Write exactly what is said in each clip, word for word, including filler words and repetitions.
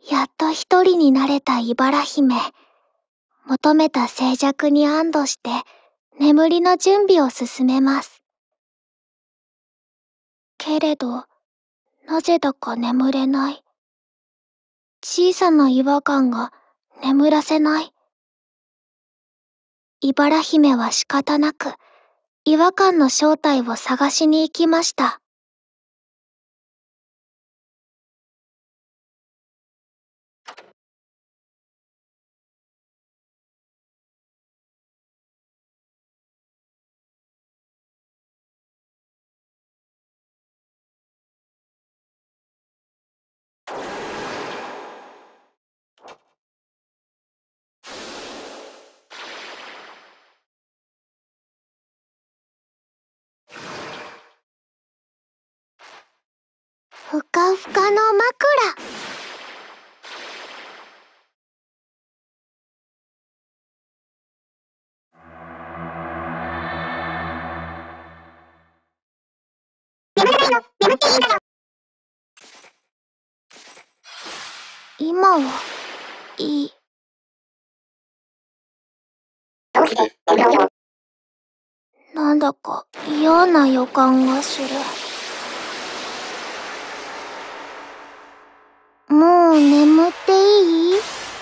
やっと一人になれた茨姫。求めた静寂に安堵して、眠りの準備を進めます。けれど、なぜだか眠れない。小さな違和感が眠らせない。茨姫は仕方なく、違和感の正体を探しに行きました。ふかふかの枕。今はいい。なんだか嫌な予感がする。もう眠っていい？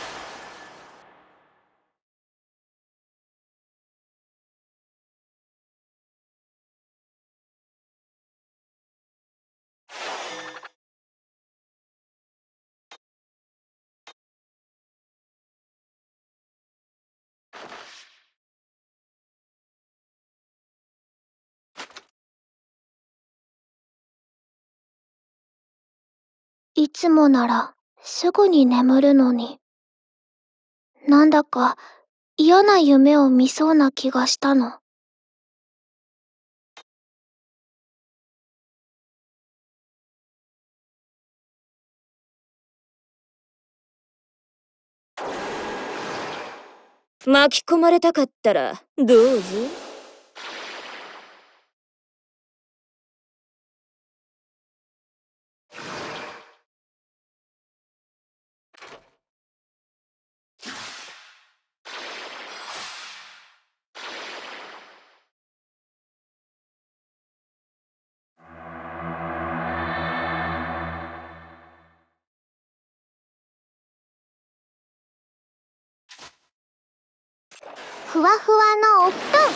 いつもならすぐに眠るのに。なんだか嫌な夢を見そうな気がしたの。 巻き込まれたかったらどうぞ。 ふわふわのお布団。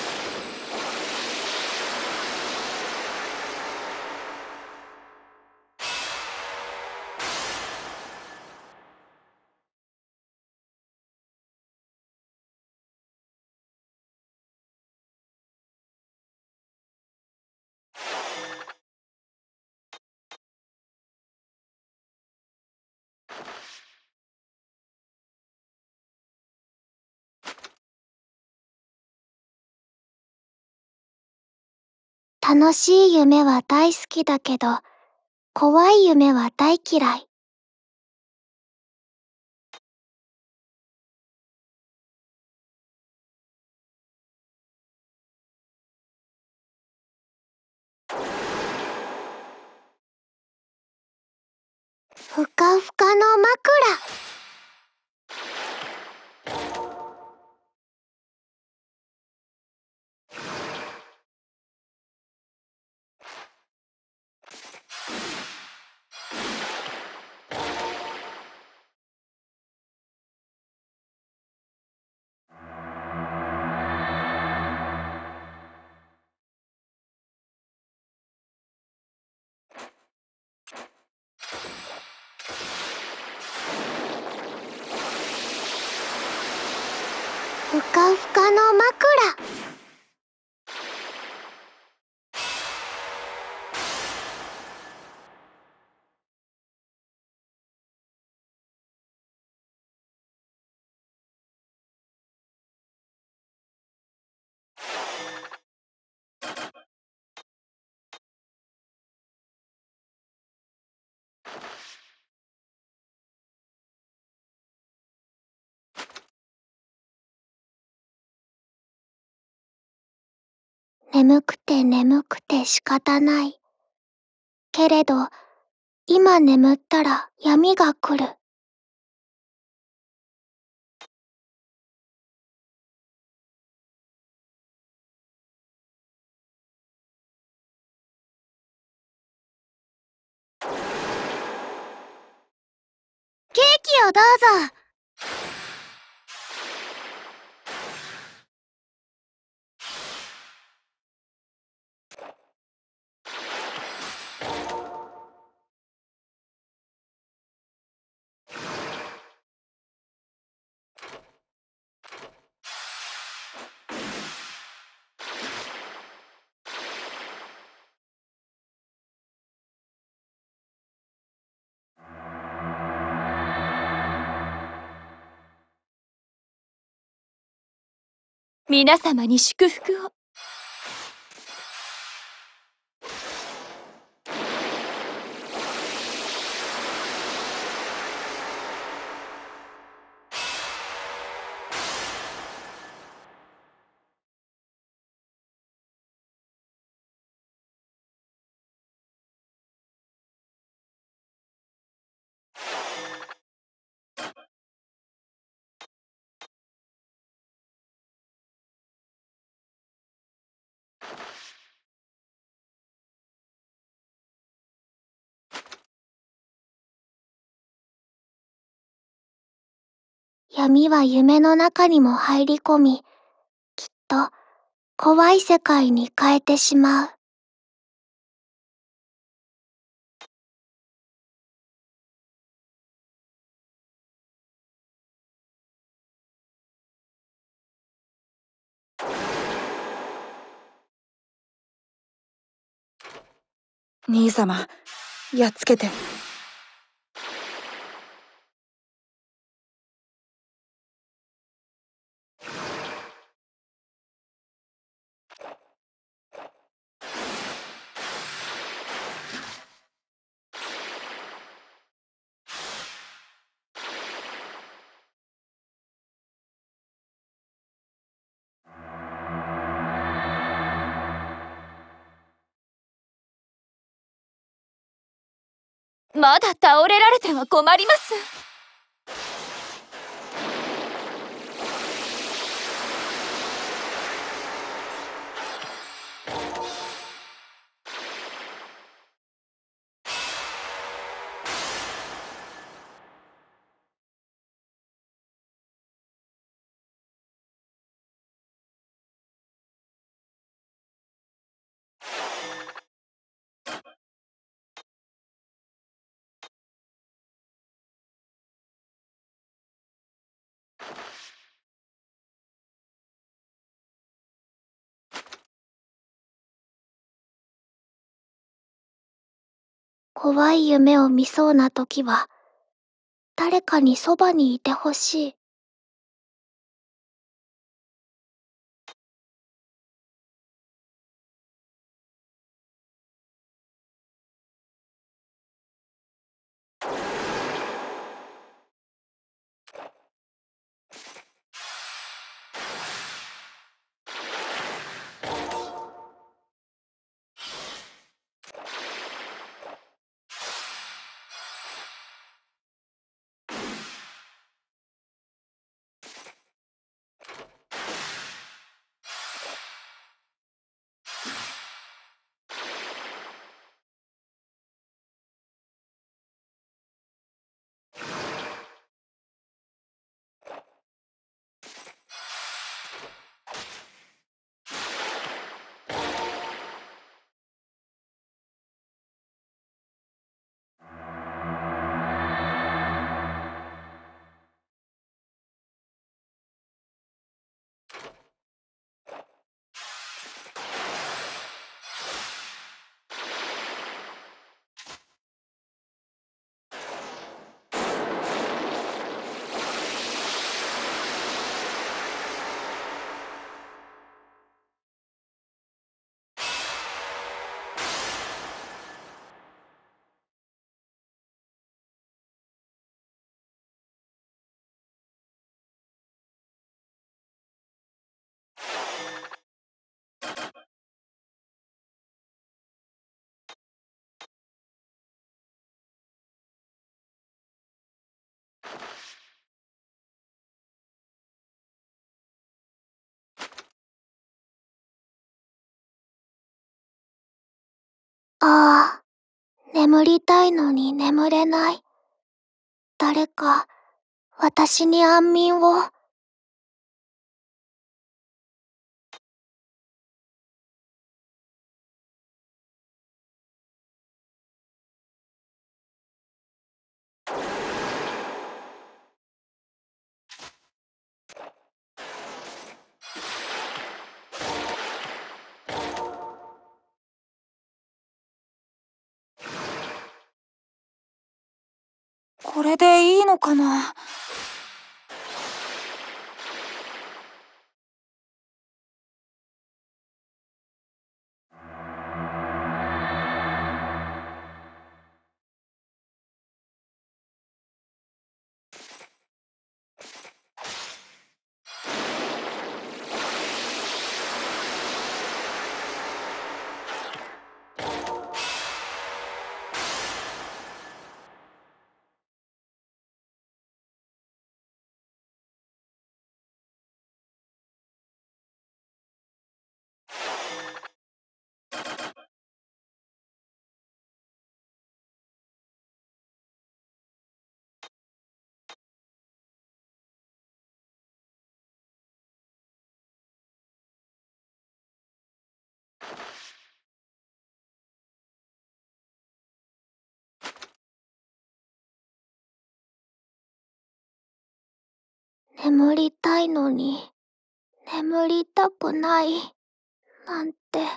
楽しい夢は大好きだけど、怖い夢は大嫌い。ふかふかの枕。ふかふかの枕。眠くて眠くて仕方ない。けれど、今眠ったら闇が来る。 をどうぞ。 皆様に祝福を。 闇は夢の中にも入り込み、きっと怖い世界に変えてしまう。 兄様、やっつけて。まだ倒れられては困ります。 怖い夢を見そうな時は、誰かにそばにいてほしい。ああ、眠りたいのに眠れない。誰か私に安眠を。 これでいいのかな。 眠りたいのに、眠りたくない、なんて。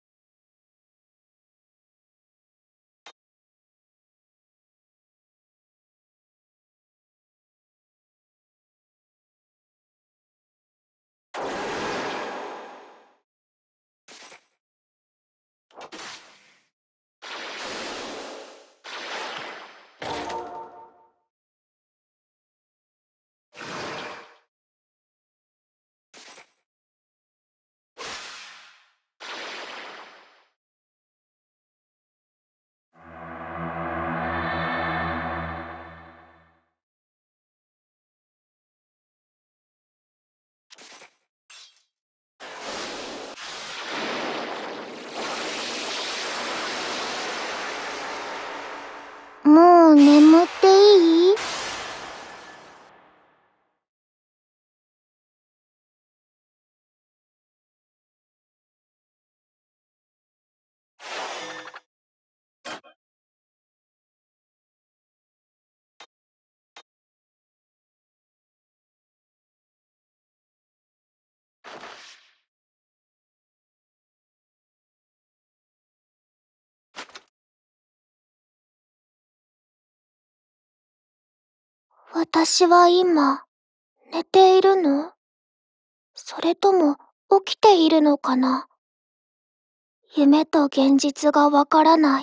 もう眠っていい？私は今、寝ているの？それとも起きているのかな？夢と現実がわからない。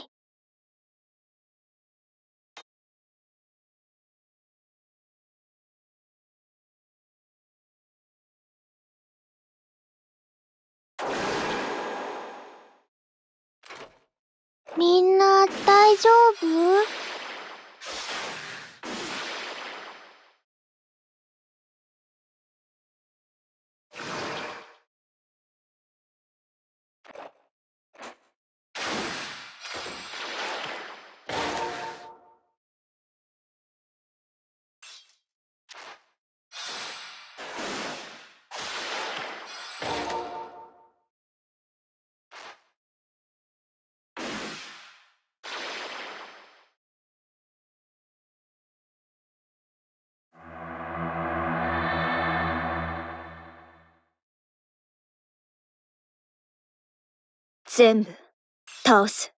みんな大丈夫？ 全部倒す。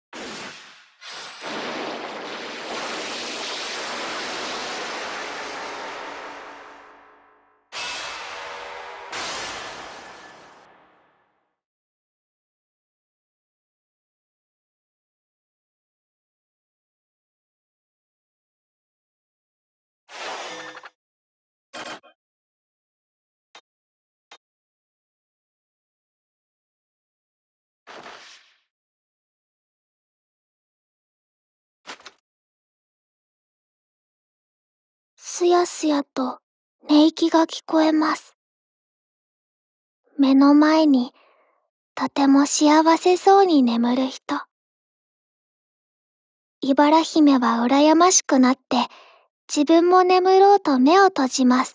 すやすやと寝息が聞こえます。目の前にとても幸せそうに眠る人。茨姫は羨ましくなって自分も眠ろうと目を閉じます。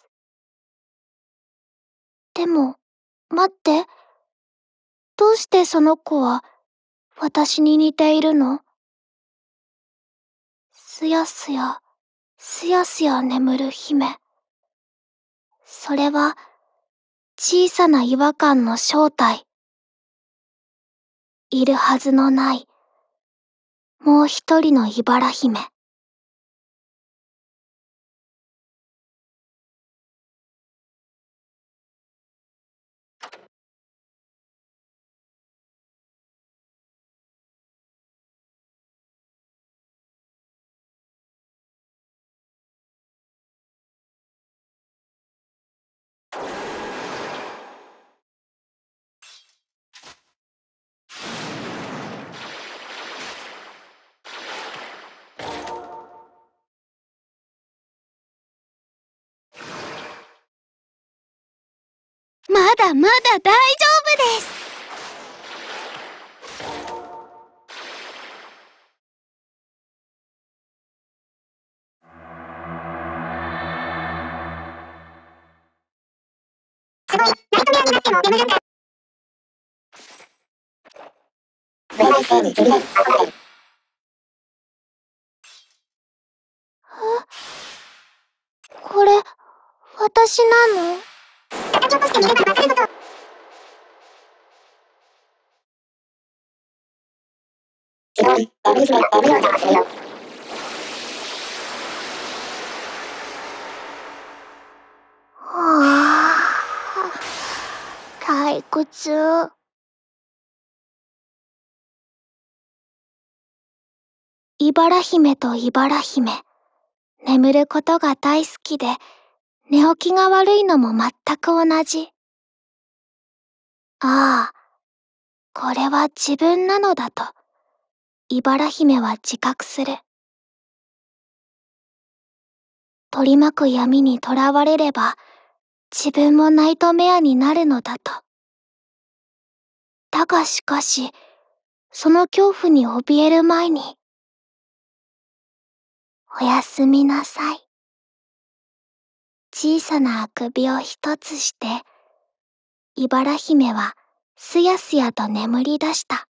でも、待って。どうしてその子は私に似ているの？すやすや、すやすや眠る姫。それは、小さな違和感の正体。いるはずのない、もう一人の茨姫。まだまだ大丈夫です。すごい、ナイトメアになっても眠るんだ。ブレないせいに釣りで憧れる。これ、私なの？形をとして見ればわかるのと。すごい、眠り姫が眠る音がするよ。はぁ、退屈。茨姫と茨姫、眠ることが大好きで、寝起きが悪いのも全く同じ。ああ、これは自分なのだと、茨姫は自覚する。取り巻く闇にとらわれれば、自分もナイトメアになるのだと。だがしかし、その恐怖に怯える前に、おやすみなさい。小さなあくびを一つして、茨姫はすやすやと眠り出した。